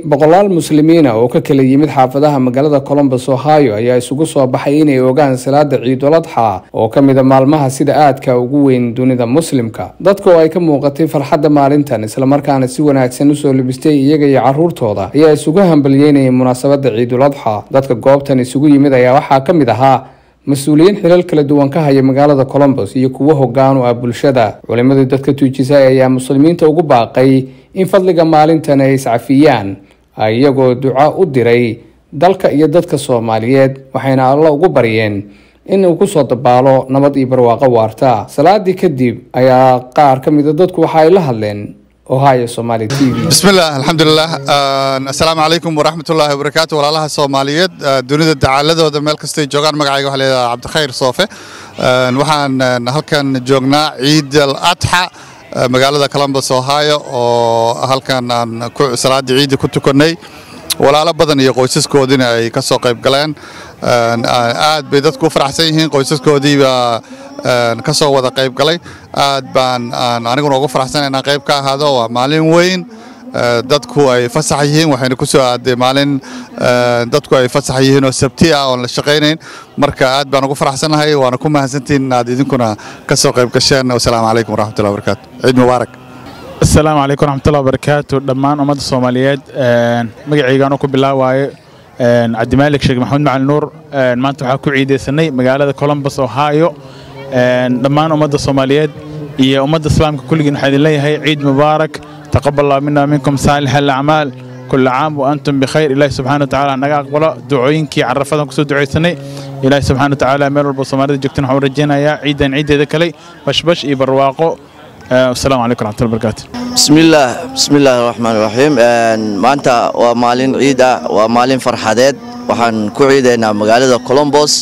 boqolaal muslimiin oo ka kala yimid xaafadaha magaalada Columbus Ohio ayaa isugu soo baxay inay ogaan salaada Ciidul Adha oo kamid ah maalmaha sida aadka ugu weyn dunida muslimka. Dadka oo ay ka muuqatay farxadda maalintan isla markaana si wanaagsan u soo libistay iyaga iyo caruurtooda ayaa isugu hambalyeynayay munaasabadda Ciidul Adha. Dadka goobtan isugu yimid ayaa waxaa kamid ahaa مسؤولين xilal kala duwan ka haya magaalada Columbus iyo kuwa hoggaan u ah bulshada. Culimada dadka tuujisay ayaa muslimiinta ugu baaqay in fadliga maalintan ay iscafiyaan ayagoo duco u diray dalka iyo dadka Soomaaliyeed waxayna Allah ugu baryeen in uu ku soo dabaalo nabad iyo barwaaqo waarta. Salaadii kadib ayaa qaar ka mid ah dadku waxa ay la hadleen Ohio Somali TV. بسم الله الحمد لله السلام عليكم ورحمة الله وبركاته والله الصوماليات دونيدا دعالة وده ملك استي جوجان مقعي وحلي عبد الخير صوفي وحن هالكن جوجنا عيد الأضحى مقالة كولومبوس أوهايو وهالكن صلاة عيد كنت كني ولا بدن يقوسس كودين أي كسر قيب قلان عاد بدت كفر حسينهن قوسس كودي كسر وذا قيب قلي عاد بان أنا كنا كفر حسين أنا قيب كهذا ومالين وين dadku ay fasaxayeen waxayna ku soo aaday maalin dadku ay fasaxayeen oo sabti ah oo la shaqeyneen marka aad baan ugu faraxsanahay waana ku mahadsantiin aad idinkuna ka soo qayb gasheen. Assalaamu alaykum warahmatullahi wabarakatuh. Ciid mubaarak. Assalaamu alaykum warahmatullahi wabarakatuh. dhammaan ummadda Soomaaliyeed magacayga ku bilaaway Cabdi Maalik Sheekh Maxamed Macalin Nuur maanta waxa ku ciideysanay magaalada Columbus Ohio dhammaan ummadda Soomaaliyeed iyo ummadda Islaamka kulligiin waxaan idin leeyahay ciid mubaarak. تقبل الله منا منكم صالح الأعمال كل عام وأنتم بخير. إلهي سبحانه وتعالى نقبل دعوينك عرفتهم كسو دعيتني إلهي سبحانه وتعالى مير البصمات جكتنا حورجينا يا عيدا عيد ذاك لي بش يبرواقو. السلام عليكم ورحمة الله وبركاته. بسم الله الرحمن الرحيم. ما أنت ومالين عيدا ومالين فرحات وحن كعيدنا مقالة كولومبوس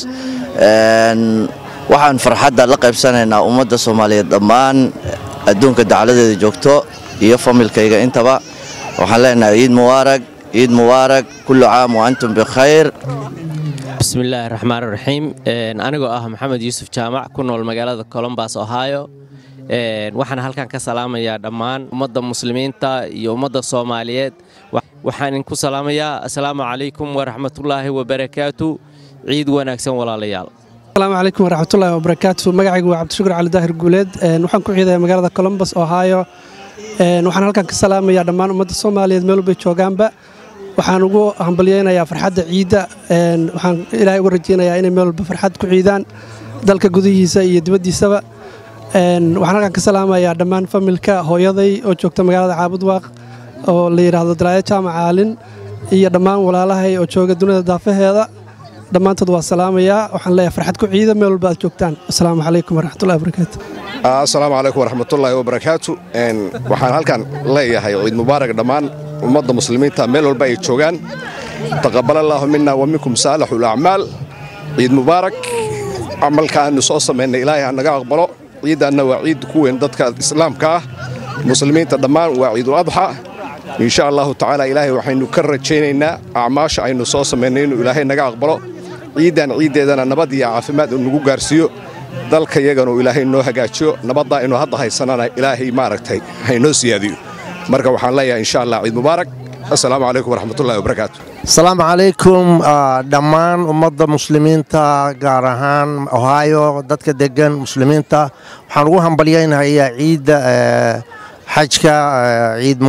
وحن فرحات لقب سنة أمة الصومالية ضمان الدونك الدعالة جوكتو iyo familkayga intaba waxaan leenahay ciid mubaarak kullu aam wa antum bi khayr. bismillaahir rahmaanir rahiim. anigoo ah Maxamed Yuusuf Jaamac ku nool magaalada Columbus Ohio waxaan halkan ka salaamayaa dhammaan ummadda muslimiinta iyo ummadda Soomaaliyeed waxaan ku salaamayaa assalaamu alaykum wa rahmatullaahi wa barakaatuh. ciid wanaagsan walaalayaal. السلام عليكم ورحمة الله وبركاته. مقعي عبد الشكر على داهر جولد وحن كعيدة مقالة كولومبوس أوهايو waxaan halkan ka salaamayaa dhammaan ummadda Soomaaliyeed meel walba joogaanba waxaan ugu hambalyeeynaa farxadda ciida waxaan Ilaahay ugu rajeynayaa inay meel walba farxad ku ciidaan dalka gudihiisa iyo dibadiisaba waxaan halkan ka salaamayaa dhammaan familka hooyaday oo joogta magaalada Caabudwaaq oo la yiraahdo Dalaaya Jaamac Caalin iyo dhammaan walaalahay oo jooga dunida daafaheeda dhammaantood waa salaamayaa waxaan leeyahay farxad ku ciida meel walba aad joogtaan. assalaamu calaykum waraxmatullaahi wabarakaatuh. السلام عليكم ورحمة الله وبركاته. وحنا هالكن لا يحيى عيد مبارك دمان ومضى مسلمين تعمل والبيت شوغان تقبل الله منا ومنكم صالح الأعمال. عيد مبارك عمل كان نصوص من إلهي أن نقبله عيد أنه وعيد كون ضدك الإسلام كه مسلمين تدمان وعيد الأضحى إن شاء الله تعالى إلهي وحين نكرر شيننا أعماش عين نصوص منين إلهي نقبله عيد نبضي عافمات ونقول جارسيو dalka iyagana Ilaahay noo hagaajiyo nabadda inuu hadda haysanana Ilaahay maaragtay haynoo siyaadiyo marka waxaan leeyahay insha Allah ciid mubaarak. assalaamu alaykum warahmatullaahi wabarakaatuh. السلام عليكم دمان ummadda muslimiinta gaar ahaan Ohio dadka degan muslimiinta waxaan ugu hambalyeeynayaa ciid xajka ciid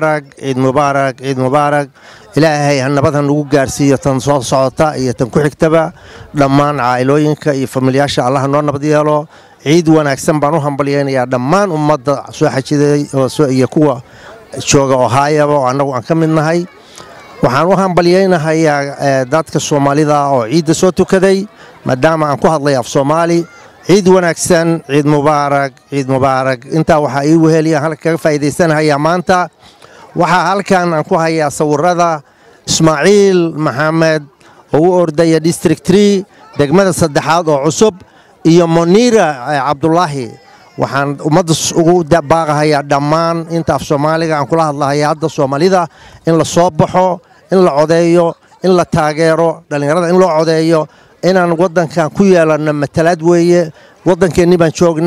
mubaarak ilaahay nabadan ugu gaarsiiyo tan soo socota iyo tan ku xigtaba dhammaan caa'ilooyinka iyo familiyaasha Allah noo nabad yeelo. ciid wanaagsan baan u hambalyeeynayaa dhammaan ummadda soo xajiday oo iyo kuwa jooga Ohio oo anagu aan ka mid nahay. waxaan u hambalyeynayaa dadka Soomaalida oo ciid soo tukaday maadaama aan ku hadlay af Soomaali. ciid wanaagsan ciid mubaarak inta waxa ay weheliyaan halka ka faa'iideysanayaa maanta waxa halkan aan ku hayaa sawirada Ismaaciil Maxamed oo u ordaya district 3 degmada saddexaad oo cusub iyo Monira Cabdullaahi waxaan ummadda ugu baaqayaa dhammaan inta af Soomaaliga aan kula hadlayaa hadda Soomaalida in la soo baxo in la codeeyo in la taageero dhalinyarada in loo codeeyo inaan wadankan ku yeelano matalaad weeye wadankeennii baan joognaa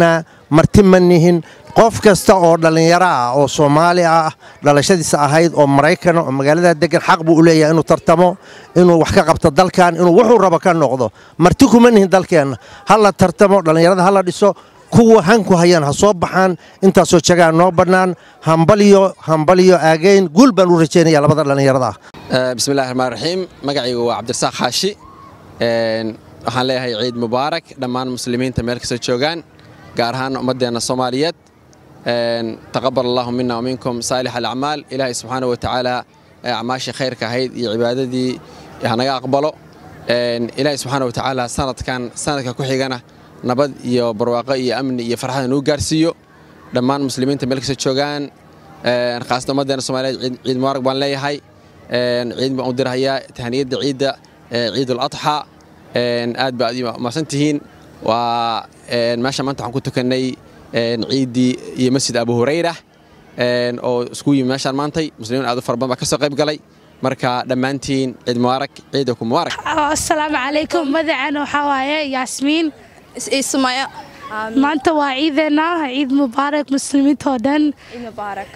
marti ma nihin qof kasta oo dhallinyaro ah oo Soomaali ah dhalashadiisa ahayd oo Maraykan oo magaalada degan xaq buu u leeyahay inuu tartamo inuu wax ka qabto dalkan inuu wuxuu rabo ka noqdo marti kuma nihin dalkeena hala tartamo dhallinyarada hala dhiso kuwa hanku hayaan ha soo baxaan intaasoo jagaan noo bannaan hambaliyo aagayn guul baan u rajaynayaa labada dhallinyarada bismillaahi rahmaani rahiim magacaygu waa Cabdirasaaq Xaashi waxaan leeyahay ciid mubaarak dhammaan muslimiinta meel kasta joogaan gaar ahaan ummadeena Soomaaliyeed taqabbal Allahu minna wa minkum saalih al-a'maal ilaahay subhanahu wa ta'ala acmaasha khayrka ahayd iyo cibaadadii naga aqbalo ilaahay subhanahu wa ta'ala sanadka ku xigana nabad iyo barwaaqo iyo amni iyo farxad inuu gaarsiiyo dhammaan muslimiinta meel kasta joogaan khaasatan ummadeena Soomaaliyeed ciid mubaarak baan leeyahay ciid baan u dirayaa tahniyada ciida ciid al-adha aad baad maasantihiin waa meesha maanta waxaan ku tukanay ciidii iyo masjid Abu Hurayra oo isku yimid meeshaan maantay muslimiin aad u fara badan baa ka soo qayb galay marka dhammaantiin ciid mubaarak ciidakum mubaarak assalaamu calaykum magacana waxa waaye Yaasmiin Ismaya maanta waa ciideena ciid mubaarak muslimiinta oo dhan ciid mubaarak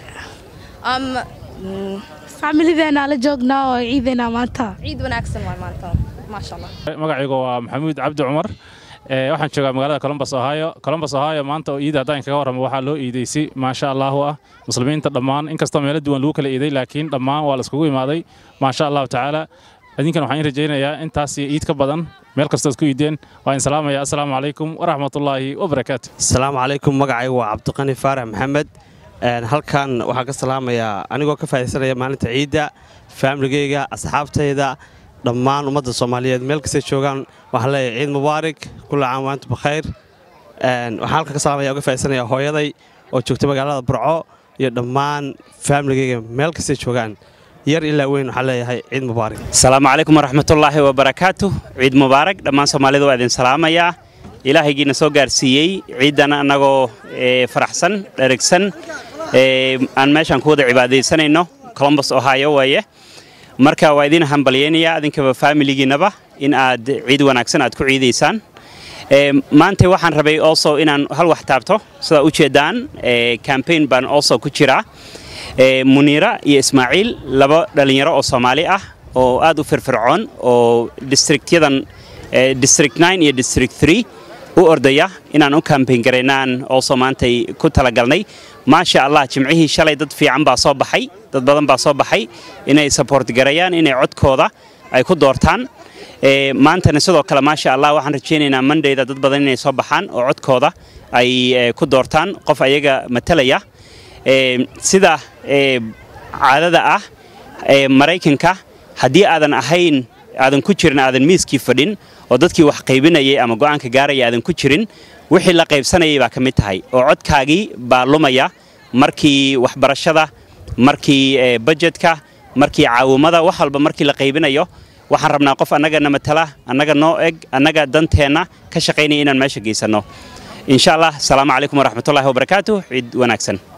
familideena la joognaa oo ciideena maanta ciid wanaagsan waa maanta ma sha Allah magacaygu waa Maxamuud Cabdi Cumar waxaan joogaa magaalada Columbus Ohio maanta oo ciid hadaan kaga warramo waxa loo iideysay ma sha Allah muslimiinta dhammaan inkastoo meelo duwan lagu kala iiday laakiin dhammaan waa la iskugu imaaday ma sha Allah taala adinkan waxaan rajaynayaa intaas ciid ka badan meel kasta isku iideen waan salaamaya assalaamu calaykum wa rahmatullaahi wa barakaatuh assalaamu calaykum magacaygu waa Cabdiqani Faarax Maxamed halkan waxaan ka salaamayaa anigoo ka faa'iideysanaya maalinta ciida familygayga asxaabtayda dhammaan ummadda Soomaaliyeed meel kasta joogaan waxaan leeyahay ciid mubaarak kullu caam wa antum bikhair waxaan halka ka salaamayaa uga faa'iideysanaya hooyaday oo joogta magaalada Burco iyo dhammaan familygayga meel kasta joogaan yar ilaa weyn waxa leeyahay ciid mubaarak assalaamu calaykum waraxmatullaahi wabarakaatuh ciid mubaarak dhammaan Soomaalidu waa idin salaamaya ilaahaygiina soo gaarsiiyay ciidana anagoo faraxsan dheregsan aan meeshan ku wada cibaadeysanayno Columbus Ohio waaye marka waa idin hambalyeynaya adinkaba familigiinaba in aad ciid wanaagsan aad ku ciideysaan maanta waxaan rabay also inaan hal wax taabto sida u jeedaan campaign baan also ku jira Munira iyo Ismaaciil laba dhalinyaro oo Soomaali ah oo aad u firfircoon oo districtyadan district 9 iyo district 3 u ordaya inaan u campaign gareynaan oo Soomaantay ku talagalnay ma sha Allah jimcihii shalay dad fiican baa soo baxay dad badan baa soo baxay inay support gareeyaan inay codkooda ay ku doortaan maantana sidoo kale ma sha Allah waxaan rajaynaynaa Mondayda dad badan inay soo baxaan oo codkooda ay ku doortaan qof ayaga matalaya sida caadada ah Mareykanka haddii aadan ahayn aadan ku jirin aadan miiskii fadhin oo dadkii wax qaybinayay ama go'aanka gaaraya aadan ku jirin wixii la qaybsanayay baa ka mid tahay oo codkaagii baa lumaya markii waxbarashada markii budgetka markii caawimada wax walba markii la qaybinayo waxaan rabnaa qof annagana matala annaga noo eg annaga danteena ka shaqaynaya inaan meesha geysano insha Allah assalaamu calaykum wa rahmatullaahi wa barakaatuh ciid wanaagsan